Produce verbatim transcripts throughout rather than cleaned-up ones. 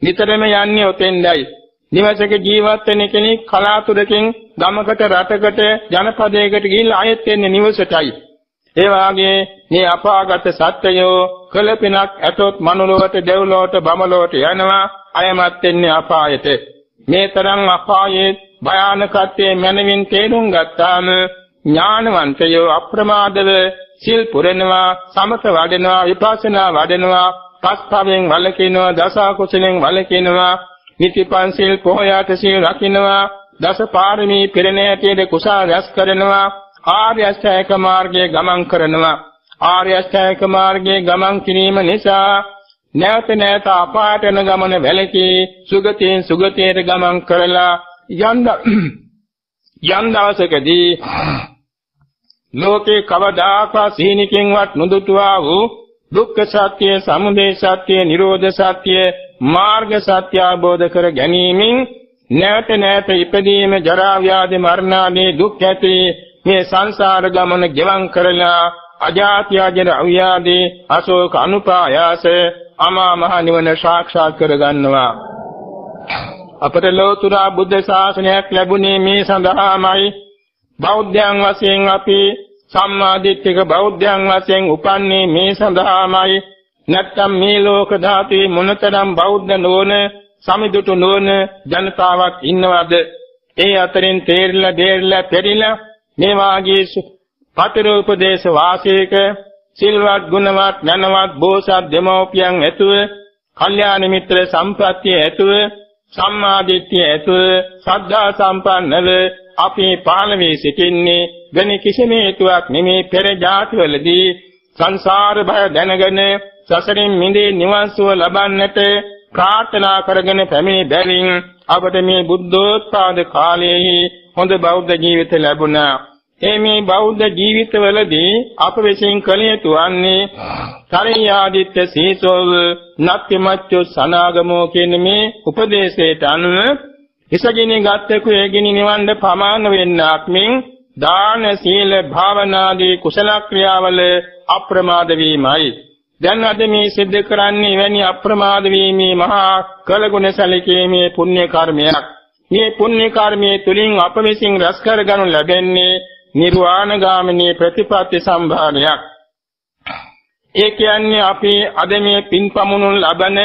නිතරම යන්නේ ඔතෙන්දයි. නිවසක ජීවත් වෙන කෙනෙක් කලාතුරකින් ගමකට රටකට ජනපදයකට ගිහිල්ලා ආයෙත් එන්නේ නිවසටයි. ඒ වාගේ මේ අපාගත සත්‍යයෝ කලපිනක් ඇතොත් මනුලොවට දෙව්ලොවට බමලොවට යනවා අයමත් වෙන්නේ අපායට. මේ තරම් අපායේ භයානකත්වයේ මනමින් තේරුම් ගත්තාම ඥානවන්තයෝ අප්‍රමාදව සිල් පුරනවා සමත වඩනවා විපස්සනා වඩනවා පස්පවෙන් වළකිනවා දස කුසලෙන් වළකිනවා නිතිපන්සිල් පොහොයාට සිල් රකින්නවා දස පාරමී පිරණෑතියේ කුසල රැස් කරනවා ආර්ය අෂ්ටාංග මාර්ගයේ ගමන් කරනවා. ආර්ය අෂ්ටාංග මාර්ගයේ ගමන් කිරීම නිසා නැවත නැවත අපායට යන ගමන වැළකී සුගතියෙන් සුගතියට ගමන් කරලා යන්න යම් දවසකදී ලෝකේ කවදාකවත් සීනිකින්වත් නොදුටුවා වූ දුක්ඛ සත්‍ය, සමුදය සත්‍ය, නිරෝධ සත්‍ය, මාර්ග සත්‍ය අවබෝධ කර ගැනීමෙන් නැවත නැවත ඉපදීම, ජරා ව්‍යාධි මරණ ආදී දුක් ඇති මේ සංසාර ගමන ගෙවන් කරලා අජාති අජර අව්‍යාදී අශෝක අනුපායාස අමා මහ නිවන සාක්ෂාත් කර ගන්නවා. අපට ලෝතුරා බුද්ධ ශාසනයක් ලැබුණේ මේ සඳහාමයි. බෞද්ධයන් වශයෙන් අපි සම්මා දිට්ඨික බෞද්ධයන් වශයෙන් උපන්නේ මේ සඳහාමයි. නැත්තම් මේ ලෝක ධාතුවේ මොනතරම් බෞද්ධ නොවන සමිදුටු නොවන ජනතාවක් ඉන්නවද? ඒ අතරින් තේරිලා දේරිලා පෙරිලා මේ වාගේ පතරෝපදේශ වාසයක සිල්වත් ගුණවත් ඥානවත් බෝසත් දෙමෝපියන් ඇතුව කල්යාණ මිත්‍ර සම්ප්‍රත්‍ය ඇතුව සම්මා දිට්ඨිය ඇතුව සද්ධා සම්පන්නව අපි පහළ වී සිටින්නේ වෙන කිසිම හේතුවක් නෙමේ පෙර ජාතිවලදී සංසාර භය දැනගෙන සසරින් මිදේ නිවන් සුව ලබන්නට ප්‍රාර්ථනා කරගෙන පැමිණි බැවින් අපට මේ බුද්ධෝත්පාද කාලයේ හොඳ බෞද්ධ ජීවිත ලැබුණා. ඒ මේ බෞද්ධ ජීවිතවලදී අප විසින් කළ යුතු වන්නේ තරයාදිත්‍ය සීසෝව නත්තිමච්චු සනාගමෝ කියන මේ උපදේශයට අනුව ඉසගිනි ගත්තකු ඒගිනි නිවන්න ප්‍රමාණ වෙන්නක් මෙන් දාන සීල භාවනාදී කුසල ක්‍රියාවල අප්‍රමාද වීමයි. දැන් අද මේ සිද්ධ කරන්නේ වැනි අප්‍රමාද වීමේ මහා කළගුණ සැලකීමේ පුණ්‍ය කර්මයක්. මේ පුණ්‍ය කර්මයේ තුලින් අප විසින් රැස් කරගනු ලැබෙන්නේ නිර්වාණ ගාමිනී ප්‍රතිපත්ති සම්භාරයක්. ඒ කියන්නේ අපි අද මේ පින්පමුණු ලබන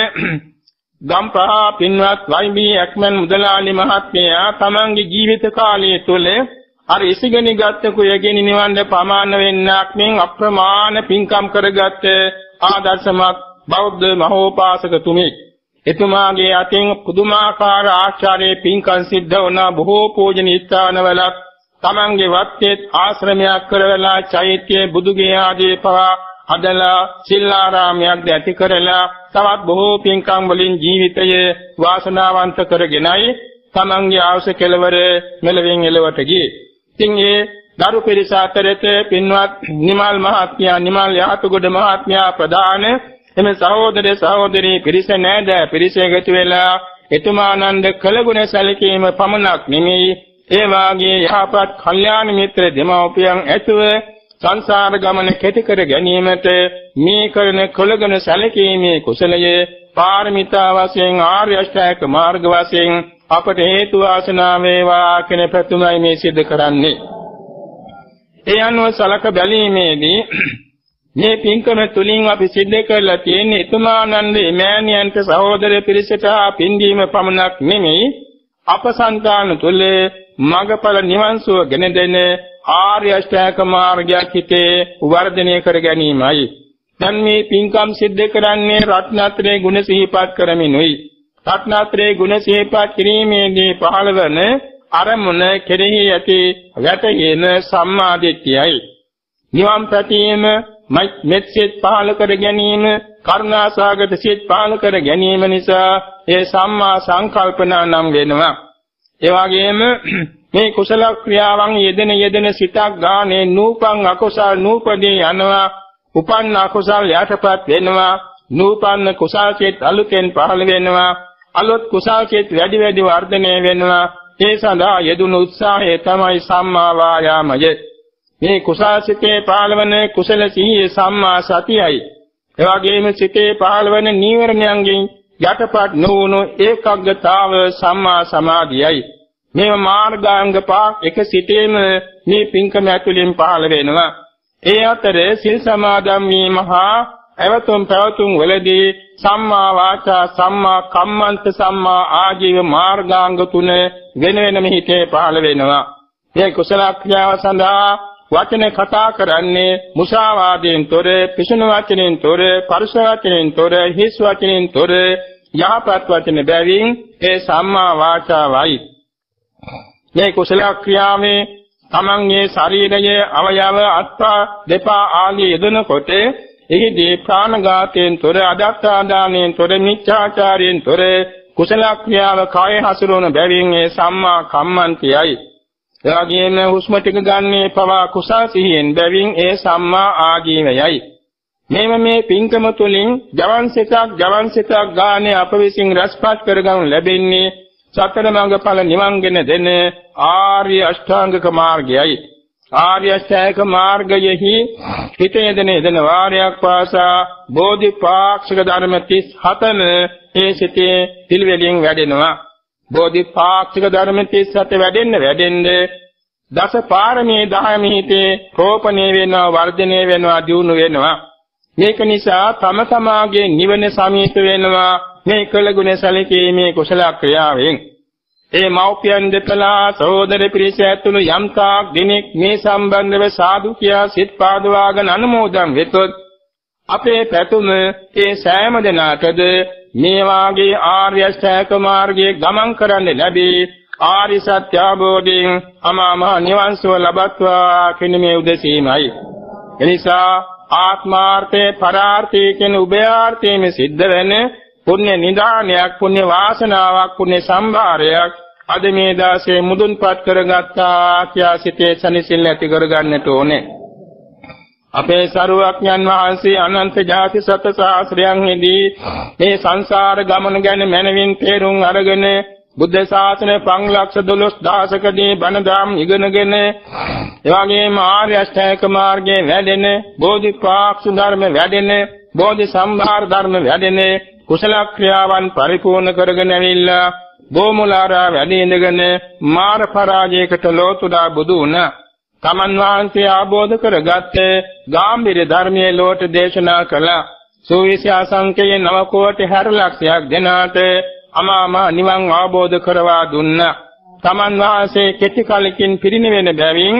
ගම්පහ පින්වත් වයිබී ඇක්මන් මුදලාලි මහත්මයා තමන්ගේ ජීවිත කාලය තුළ අර ඉසිගනි ගත්ත කුයගෙන නිවන්න ප්‍රමාණ වෙන්නක් මෙන් අප්‍රමාණ පින්කම් කරගත් ආදර්ශමත් බෞද්ධ මහෝපාසක තුමෙක්. එතුමාගේ අතින් පුදුමාකාර ආචාර්ය පින්කම් සිද්ධ වුණ බොහෝ පූජනීය ස්ථානවල තමන්ගේ වත්තේ ආශ්‍රමයක් කරවලා චෛත්‍ය බුදුගේ ආදී පවා හදලා සිල්ලාරාමයක් ඇති කරලා තවත් බොහෝ පින්කම් වලින් ජීවිතය වාසනාවන්ත කරගෙනයි තමන්ගේ අවශ්‍ය කෙලවර මෙලෙවින් එලවට ගියේ. ඉතින් ඒ දරු පිරිස අතරත පින්වත් නිමල් මහත්මයා නිමල් යහතුගොඩ මහත්මයා ප්‍රදාන එම සහෝදර සහෝදරී පිරිස නෑද පිරිස එකතු වෙලා එතුමානන්ද කළගුණ සැලකීම පමණක් නෙමෙයි ඒ වාගේ යහපත් කල්යාණ මිත්‍ර දෙමව්පියන් ඇතුව සංසාර ගමන කෙටි කර ගැනීමට මේ කරන කළගුණ සැලකීමේ කුසලයේ පාරමිතා වශයෙන් ආර්ය අෂ්ටාංග මාර්ග වශයෙන් අපට හේතු වාසනා වේවා කියන ප්‍රතුමයි මේ සිද්ධ කරන්නේ. ඒ අනුව සලක බැලීමේදී මේ පින්කම තුලින් අපි සිද්ධ කරලා තියෙන එතුමානන්ද එමෑණියන්ට සහෝදර පිරිසට පින්දීම පමණක් නෙමෙයි අප සංතාන තුල මගපල නිවන් සුව ගෙන දෙන ආර්ය අෂ්ටාංග මාර්ගයක් හිතේ වර්ධනය කර ගැනීමයි. දැන් මේ පින්කම් සිද්ධ කරන්නේ රත්නත්‍රේ ගුණ සිහිපත් කරමිනුයි. රත්නත්‍රේ ගුණ සිහිපත් කිරීමේදී පහළවන අරමුණ කෙරෙහි ඇති වැටහෙන සම්මා දිට්ඨියයි. නිවන් ප්‍රතිම මෙත් සිත් පහළ කර ගැනීම කරුණාසගත සිත් පහළ කර ගැනීම නිසා ඒ සම්මා සංකල්පනා නම් වෙනවා. ඒ වගේම මේ කුසල ක්‍රියාවන් යෙදෙන යෙදෙන සිතක් ගානේ නූපන් අකුසල් නූපදී යනවා උපන්න අකුසල් යටපත් වෙනවා නූපන්න කුසල් සිත් අලුතෙන් පහළ වෙනවා අලුත් කුසල් සිත් වැඩි වැඩි වර්ධනය වෙනවා. ඒ සඳහා යෙදුණු උත්සාහය තමයි සම්මා වායාමය. මේ කුසල් සිතේ පහළවන කුසල සිහිය සම්මා සතියයි. ඒ වගේම සිතේ පහළවන නීවරණයන්ගෙන් යටපත් නොවුණු ඒකාග්‍රතාව සම්මා සමාධියයි. මේ මාර්ගාංග පහ එක සිටීම මේ පින්කම ඇතුළින් පහළ වෙනවා. ඒ අතර සිල් සමාදන් වීම හා අවතුම් පැවතුම් වලදී සම්මා වාචා සම්මා කම්මන්ත සම්මා ආජීව මාර්ගාංග තුන වෙන වෙනම හිතේ පහළ වෙනවා. මේ කුසල ක්‍රියාව සඳහා වචන කතා කරන්නේ මුසාවාදයෙන් තොර, පිසුණු වචනෙන් තොර, පරුෂ වචනෙන් තොර, හිස් වචනෙන් තොර යහපත් වචන බැවින් ඒ සම්මා වාචාවයි. මේ කුසල ක්‍රියාවේ තමන්ගේ ශරීරයේ අවයව අත්පා දෙපා ආදී යෙදෙනකොට එහිදී ප්‍රාණඝාතයෙන් තොර, අදත්තාදානයෙන් තොර, මිච්ඡාචාරයෙන් තොර කුසල ක්‍රියාව කාය හසුරුවන බැවින් ඒ සම්මා කම්මන්තයයි. එවැගේම හුස්ම ටික ගන්නේ පවා කුසල් සිහියෙන් බැවින් ඒ සම්මා ආජීවයයි. මේව මේ පින්කම තුලින් ජවන් සිතක් ජවන් සිතක් ගානේ අප විසින් රැස්පත් කරගනු ලැබෙන්නේ සතර මඟඵල නිවන්ගෙන දෙන ආර්ය අෂ්ටාංගික මාර්ගයයි. ආර්ය අෂ්ටාංගික මාර්ගයෙහි හිත යෙදෙන යෙදෙන වාරයක් පාසා බෝධිපාක්ෂික ධර්ම තිස් හතම ඒ සිතේ පිළිවෙලින් වැඩෙනවා. බෝධිපාක්ෂික ධර්ම තිස් හත වැඩෙන්න වැඩෙන්න දස පාරමී දහම හිතේ රෝපණය වෙනවා, වර්ධනය වෙනවා, දියුණු වෙනවා. මේක නිසා තම තමාගේ නිවන සමීප වෙනවා මේ කළ ගුණ සැලකීමේ කුසල ක්‍රියාවෙන්. ඒ මෞපියන් දෙපළා සහෝදර පිරිස ඇතුළු යම් තාක් දිනෙක මේ සම්බන්ධව සාදු කියා සිත පාදවාගෙන අනුමෝදන් වෙතොත් අපේ පැතුම ඒ සෑම දිනකද මේ වාගේ ආර්ය ශ්‍රේෂ්ඨ මාර්ගයේ ගමන් කරන්න ලැබී ආර්ය සත්‍ය අවබෝධයෙන් අමා මහ නිවන් සුව ලබත්වා කියන මේ උදෙසීමයි. එනිසා ආත්මාර්ථේ පරාර්ථේ කියන උභයාර්ථයෙන් සිද්ධ වෙන පුණ්‍ය නිදානයක්, පුණ්‍ය වාසනාවක්, පුණ්‍ය සම්භාරයක් අද මේ දාසේ මුදුන්පත් කරගත්තා කියා සිතේ සනිසිල් ඇති කරගන්නට ඕනේ. අපේ සරුවඥන් වහන්සේ අනන්ත ජාති සත සහස්‍රයන්ෙහිදී මේ සංසාර ගමන ගැන මනවින් තේරුම් අරගෙන බුද්ධ ශාසනය පන්ලක්ෂ දොළොස් දහසකදී බණ දාම් ඉගෙනගෙන එවැගේම ආර්ය අෂ්ටාංගික මාර්ගයේ වැඩෙන, බෝධිපාක්ෂික ධර්ම වැඩෙන, බෝධි සම්භාර ධර්ම වැඩෙන කුසල ක්‍රියාවන් පරිපූර්ණ කරගෙන ඇවිල්ලා බොමුලාරා වැඩි ඉඳගෙන මාර පරාජයකට ලෝතුඩා බුදු වුණා. තමන් වහන්සේ ආબોධ කරගත්තේ ගාම්භීර ධර්මයේ ලෝට දේශනා කළා. සූවිසි අසංකේය නව කෝටි හැර ලක්ෂයක් දෙනාට අමා මහ නිවන් ආબોධ කරවා දුන්නා. තමන් වහන්සේ කෙටි කලකින් පිරිනිවෙන බැවින්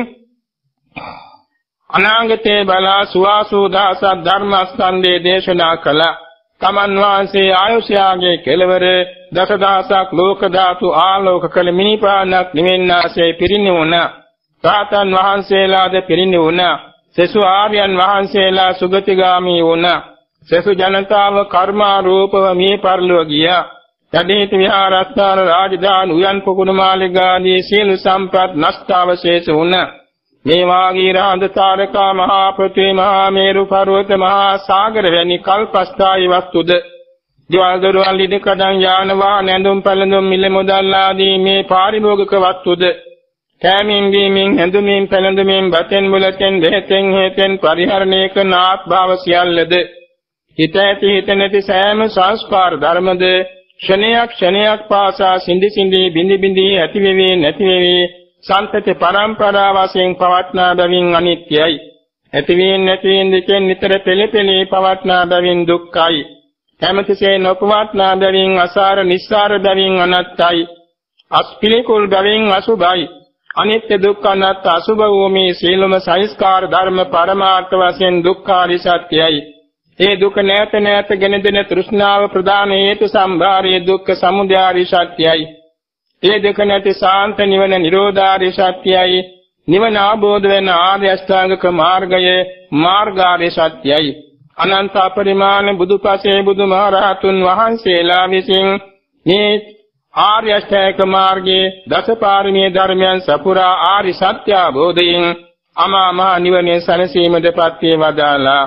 අනාගතේ බලා සුවාසු දහසක් ධර්මස්කන්ධේ දේශනා කළා. තමන් වහන්සේ ආයුෂයාගේ කෙලවර දසදහසක් ලෝක ධාතු ආලෝක කළ මිනිපානක් නිවෙන්නාසේ පිරිනිවුණා. සාතන් වහන්සේලාද පිරිනිවුණා. සසු ආර්යයන් වහන්සේලා සුගතිගාමී වුණා. සසු ජනතාව කර්මාරූපව මේ පරිලෝක ගියා. යදීත විහාරස්ථාන රාජධානි උයන් පොකුණු මාලිගාදී සීල සම්පත් නෂ්ටාවශේෂ වුණා. මේ වාගී රාන්ද තාරකා මහා පෘථිවි මහා මේරු පර්වත මහා සාගර වැනි කල්පස්ථායි වස්තුද දිවල් දොරවල් ඉදකඩම් යාන වාහන ඇඳුම් පැළඳුම් මිල මුදල් ආදී මේ පාරිභෝගික වස්තුද කෑමෙන් බීමෙන් ඇඳුමින් පැළඳුමින් බතෙන් මුලතෙන් දෙහෙතෙන් හේතෙන් පරිහරණය කරන ආත්භාව සියල්ලද හිත ඇති හිත නැති සෑම සංස්කාර ධර්මද ක්ෂණයක් ක්ෂණයක් පාසා සිඳි සිඳි බිඳි බිඳි ඇති වෙවි නැති වෙවි සම්පති පරම්පරා වශයෙන් පවත්නා බැවින් අනිත්‍යයි. ඇතිවීම නැතිවීම දෙකෙන් නිතර පෙළපෙළී පවත්නා බැවින් දුක්ඛයි. කැමැතිසේ නොපවත්නා බැවින් අසාර නිස්සාර බැවින් අනත්තයි. අස්පිලිකුල් බැවින් අසුභයි. අනිත්‍ය දුක්ඛ අනාත්ම අසුභ වූ මේ සීලම සංස්කාර ධර්ම පරමාර්ථ වශයෙන් දුක්ඛාරි සත්‍යයි. ඒ දුක නැත නැත ගෙන දෙන තෘෂ්ණාව ප්‍රදාන හේතු සම්භාරයේ දුක්ඛ සමුදයාරි සත්‍යයි. ඒ දෙක නැති සාන්ත නිවන නිරෝධාරි සත්‍යයි. නිවන ආબોධ වෙන ආර්ය අෂ්ටාංගික මාර්ගයේ මාර්ගාරි සත්‍යයි. අනන්ත පරිමාණ බුදුපසේ බුදුමහරහතුන් වහන්සේලා විසින් මේ ආර්ය අෂ්ටාංගික මාර්ගයේ දසපාරමී ධර්මයන් සපුරා ආර්ය සත්‍ය අවබෝධයෙන් අමා මහ නිවනේ සැනසීමටපත් වේවදාලා.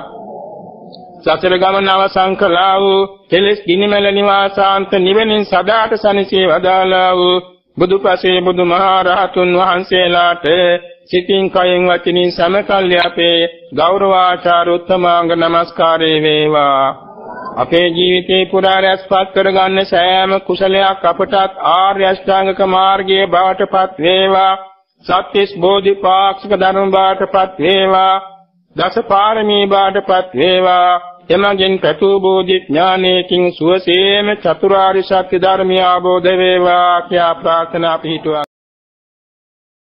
සතර ගමන අවසන් කළා වූ කෙලෙස් ගිනිමෙල නිවාසාන්ත නිවෙනින් සදාට සැනසී වදාලා වූ බුදුපසේ බුදුමහරහතුන් වහන්සේලාට සිතින් කයෙන් වචනින් සමකල්ය අපේ ගෞරවාචාර උත්තමාංග නමස්කාරේ වේවා. අපේ ජීවිතේ පුරා රැස්පත් කරගන්න සෑම කුසලයක් අපටත් ආර්ය අෂ්ටාංගික මාර්ගයේ බවටපත් වේවා. සත්‍තිස් බෝධිපාක්ෂික ධර්ම බවටපත් වේවා. දස පාරමී බවටපත් වේවා. එමගින් ප්‍රතු බෝධි ඥානයෙන් සුවසේම චතුරාර්ය සත්‍ය ධර්මය අවබෝධ වේවා කියා ප්‍රාර්ථනා පිහිටුවා.